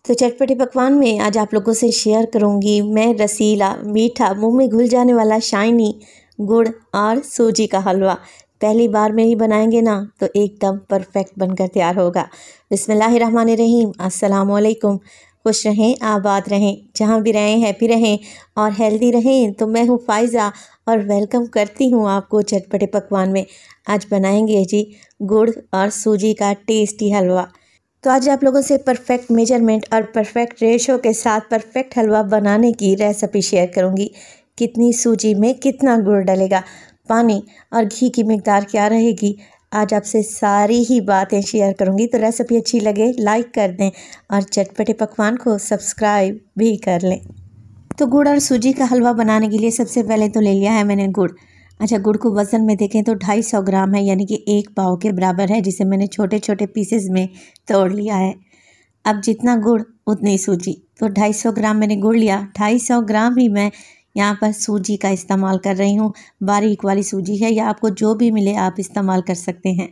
तो चटपटे पकवान में आज आप लोगों से शेयर करूंगी मैं रसीला, मीठा, मुंह में घुल जाने वाला शाइनी गुड़ और सूजी का हलवा। पहली बार में ही बनाएंगे ना तो एकदम परफेक्ट बनकर तैयार होगा। बिस्मिल्लाहिर्रहमानिर्रहीम, अस्सलाम वालेकुम। खुश रहें, आबाद रहें, जहाँ भी रहें हैप्पी रहें और हेल्दी रहें। तो मैं हूँ फ़ाइज़ा और वेलकम करती हूँ आपको चटपटे पकवान में। आज बनाएंगे जी गुड़ और सूजी का टेस्टी हलवा। तो आज आप लोगों से परफेक्ट मेजरमेंट और परफेक्ट रेशो के साथ परफेक्ट हलवा बनाने की रेसिपी शेयर करूंगी। कितनी सूजी में कितना गुड़ डलेगा, पानी और घी की मिकदार क्या रहेगी, आज आपसे सारी ही बातें शेयर करूंगी। तो रेसिपी अच्छी लगे लाइक कर दें और चटपटे पकवान को सब्सक्राइब भी कर लें। तो गुड़ और सूजी का हलवा बनाने के लिए सबसे पहले तो ले लिया है मैंने गुड़। अच्छा, गुड़ को वज़न में देखें तो 250 ग्राम है, यानी कि 1 पाव के बराबर है, जिसे मैंने छोटे छोटे पीसेस में तोड़ लिया है। अब जितना गुड़ उतनी सूजी, तो 250 ग्राम मैंने गुड़ लिया, 250 ग्राम ही मैं यहाँ पर सूजी का इस्तेमाल कर रही हूँ। बारीक वाली सूजी है या आपको जो भी मिले आप इस्तेमाल कर सकते हैं।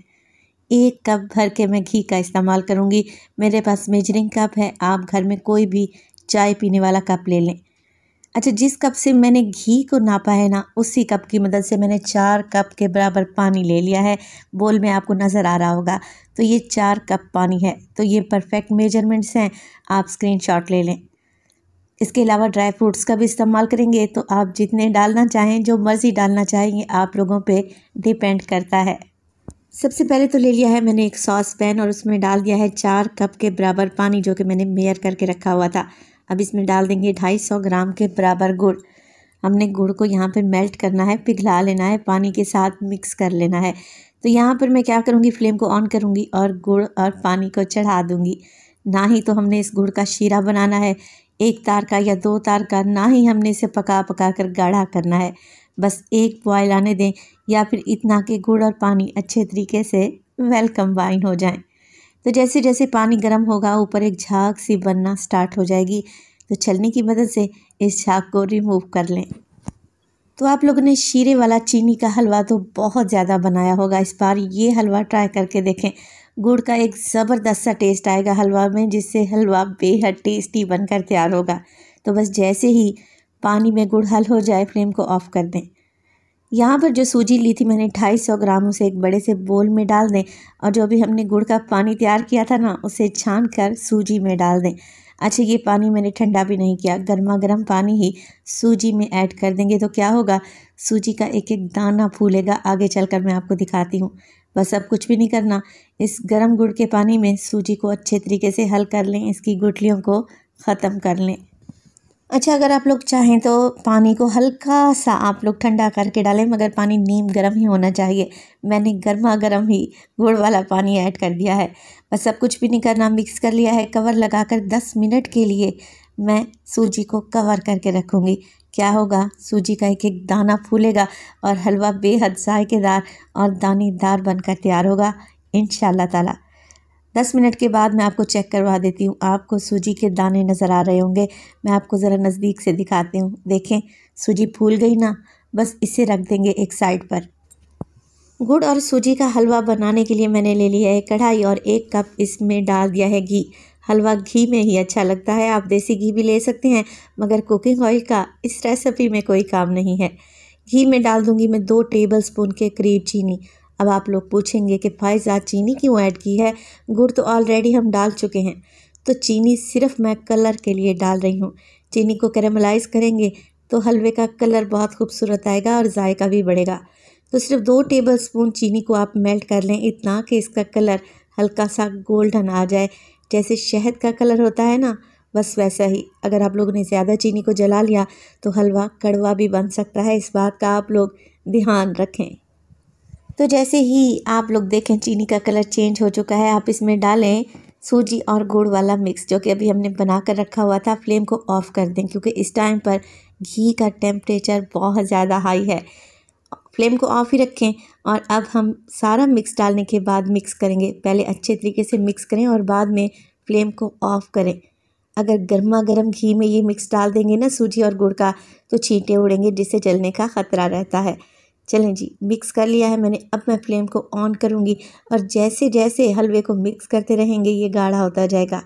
1 कप भर के मैं घी का इस्तेमाल करूँगी। मेरे पास मेजरिंग कप है, आप घर में कोई भी चाय पीने वाला कप ले लें। अच्छा, जिस कप से मैंने घी को नापा है ना, उसी कप की मदद से मैंने 4 कप के बराबर पानी ले लिया है। बोल में आपको नज़र आ रहा होगा, तो ये 4 कप पानी है। तो ये परफेक्ट मेजरमेंट्स हैं, आप स्क्रीनशॉट ले लें। इसके अलावा ड्राई फ्रूट्स का भी इस्तेमाल करेंगे तो आप जितने डालना चाहें, जो मर्ज़ी डालना चाहेंगे, आप लोगों पे डिपेंड करता है। सबसे पहले तो ले लिया है मैंने एक सॉस पैन और उसमें डाल दिया है 4 कप के बराबर पानी, जो कि मैंने मेयर करके रखा हुआ था। अब इसमें डाल देंगे 250 ग्राम के बराबर गुड़। हमने गुड़ को यहाँ पर मेल्ट करना है, पिघला लेना है, पानी के साथ मिक्स कर लेना है। तो यहाँ पर मैं क्या करूँगी, फ्लेम को ऑन करूँगी और गुड़ और पानी को चढ़ा दूँगी। ना ही तो हमने इस गुड़ का शीरा बनाना है 1 तार का या 2 तार का, ना ही हमने इसे पका पका कर गाढ़ा करना है। बस 1 बॉयल आने दें, या फिर इतना कि गुड़ और पानी अच्छे तरीके से वेल कंबाइन हो जाएं। तो जैसे जैसे पानी गर्म होगा, ऊपर एक झाग सी बनना स्टार्ट हो जाएगी। तो छलनी की मदद से इस झाग को रिमूव कर लें। तो आप लोगों ने शीरे वाला चीनी का हलवा तो बहुत ज़्यादा बनाया होगा, इस बार ये हलवा ट्राई करके देखें। गुड़ का एक ज़बरदस्त सा टेस्ट आएगा हलवा में, जिससे हलवा बेहद टेस्टी बनकर तैयार होगा। तो बस जैसे ही पानी में गुड़ हल हो जाए, फ्लेम को ऑफ कर दें। यहाँ पर जो सूजी ली थी मैंने 250 ग्राम, उसे एक बड़े से बोल में डाल दें और जो भी हमने गुड़ का पानी तैयार किया था ना, उसे छान कर सूजी में डाल दें। अच्छा, ये पानी मैंने ठंडा भी नहीं किया, गर्मा गर्म पानी ही सूजी में ऐड कर देंगे। तो क्या होगा, सूजी का एक एक दाना फूलेगा। आगे चलकर मैं आपको दिखाती हूँ। बस अब कुछ भी नहीं करना, इस गर्म गुड़ के पानी में सूजी को अच्छे तरीके से हल कर लें, इसकी गुठलियों को ख़त्म कर लें। अच्छा, अगर आप लोग चाहें तो पानी को हल्का सा आप लोग ठंडा करके डालें, मगर पानी नीम गर्म ही होना चाहिए। मैंने गर्मा गर्म ही गुड़ वाला पानी ऐड कर दिया है। बस सब कुछ भी नहीं करना, मिक्स कर लिया है। कवर लगाकर 10 मिनट के लिए मैं सूजी को कवर करके रखूँगी। क्या होगा, सूजी का एक एक दाना फूलेगा और हलवा बेहद जायकेदार और दानेदार बनकर तैयार होगा इंशाल्लाह ताला। 10 मिनट के बाद मैं आपको चेक करवा देती हूँ। आपको सूजी के दाने नज़र आ रहे होंगे, मैं आपको ज़रा नज़दीक से दिखाती हूँ। देखें, सूजी फूल गई ना। बस इसे रख देंगे एक साइड पर। गुड़ और सूजी का हलवा बनाने के लिए मैंने ले लिया है कढ़ाई और 1 कप इसमें डाल दिया है घी। हलवा घी में ही अच्छा लगता है, आप देसी घी भी ले सकते हैं, मगर कुकिंग ऑयल का इस रेसिपी में कोई काम नहीं है। घी में डाल दूँगी मैं 2 टेबलस्पून के करीब चीनी। अब आप लोग पूछेंगे कि फ़ाइज़ा चीनी क्यों ऐड की है, गुड़ तो ऑलरेडी हम डाल चुके हैं। तो चीनी सिर्फ मैं कलर के लिए डाल रही हूँ। चीनी को कैरेमलाइज़ करेंगे तो हलवे का कलर बहुत खूबसूरत आएगा और जायका भी बढ़ेगा। तो सिर्फ 2 टेबलस्पून चीनी को आप मेल्ट कर लें, इतना कि इसका कलर हल्का सा गोल्डन आ जाए, जैसे शहद का कलर होता है ना, बस वैसा ही। अगर आप लोगों ने ज़्यादा चीनी को जला लिया तो हलवा कड़वा भी बन सकता है, इस बात का आप लोग ध्यान रखें। तो जैसे ही आप लोग देखें चीनी का कलर चेंज हो चुका है, आप इसमें डालें सूजी और गुड़ वाला मिक्स, जो कि अभी हमने बना कर रखा हुआ था। फ्लेम को ऑफ़ कर दें, क्योंकि इस टाइम पर घी का टेम्परेचर बहुत ज़्यादा हाई है। फ्लेम को ऑफ़ ही रखें और अब हम सारा मिक्स डालने के बाद मिक्स करेंगे। पहले अच्छे तरीके से मिक्स करें और बाद में फ्लेम को ऑफ़ करें। अगर गर्मा गर्म घी में ये मिक्स डाल देंगे ना सूजी और गुड़ का, तो छींटे उड़ेंगे, जिससे जलने का ख़तरा रहता है। चलें जी, मिक्स कर लिया है मैंने। अब मैं फ्लेम को ऑन करूँगी और जैसे जैसे हलवे को मिक्स करते रहेंगे, ये गाढ़ा होता जाएगा।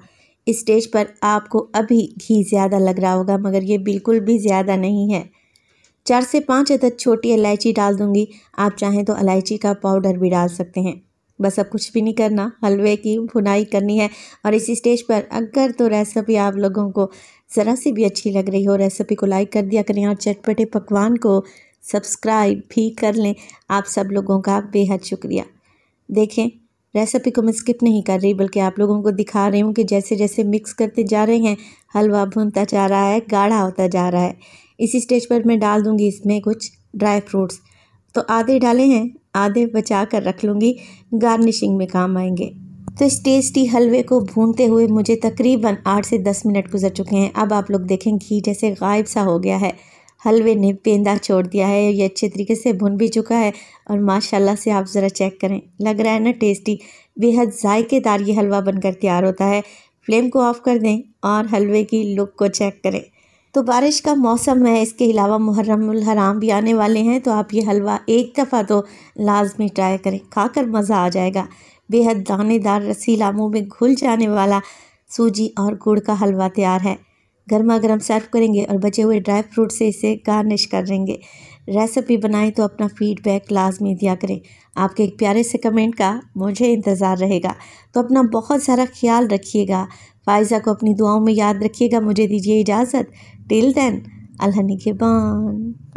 स्टेज पर आपको अभी घी ज़्यादा लग रहा होगा, मगर ये बिल्कुल भी ज़्यादा नहीं है। 4 से 5 अदद छोटी इलायची डाल दूंगी। आप चाहें तो इलायची का पाउडर भी डाल सकते हैं। बस अब कुछ भी नहीं करना, हलवे की भुनाई करनी है। और इसी स्टेज पर अगर तो रेसिपी आप लोगों को ज़रा सी भी अच्छी लग रही हो, रेसिपी को लाइक कर दिया करें और चटपटे पकवान को सब्सक्राइब भी कर लें। आप सब लोगों का बेहद शुक्रिया। देखें, रेसिपी को मैं स्किप नहीं कर रही, बल्कि आप लोगों को दिखा रही हूँ कि जैसे जैसे मिक्स करते जा रहे हैं, हलवा भुनता जा रहा है, गाढ़ा होता जा रहा है। इसी स्टेज पर मैं डाल दूँगी इसमें कुछ ड्राई फ्रूट्स। तो आधे डाले हैं, आधे बचा कर रख लूँगी, गार्निशिंग में काम आएंगे। तो इस टेस्टी हलवे को भूनते हुए मुझे तकरीबन 8 से 10 मिनट गुजर चुके हैं। अब आप लोग देखें, घी जैसे गायब सा हो गया है, हलवे ने पेंदा छोड़ दिया है, ये अच्छे तरीके से भुन भी चुका है। और माशाल्लाह से आप ज़रा चेक करें, लग रहा है ना टेस्टी, बेहद जायकेदार ये हलवा बनकर तैयार होता है। फ्लेम को ऑफ कर दें और हलवे की लुक को चेक करें। तो बारिश का मौसम है, इसके अलावा मुहर्रमुल हराम भी आने वाले हैं, तो आप ये हलवा एक दफ़ा तो लाजमी ट्राई करें, खाकर मज़ा आ जाएगा। बेहद दानेदार, रसीला, मुंह में घुल जाने वाला सूजी और गुड़ का हलवा तैयार है। गर्मा गर्म सर्व करेंगे और बचे हुए ड्राई फ्रूट से इसे गार्निश करेंगे। रेसिपी बनाएं तो अपना फीडबैक लाजमी दिया करें। आपके एक प्यारे से कमेंट का मुझे इंतज़ार रहेगा। तो अपना बहुत सारा ख्याल रखिएगा। फ़ाइज़ा को अपनी दुआओं में याद रखिएगा। मुझे दीजिए इजाज़त। टिल देन, अल्लाह निगहबान।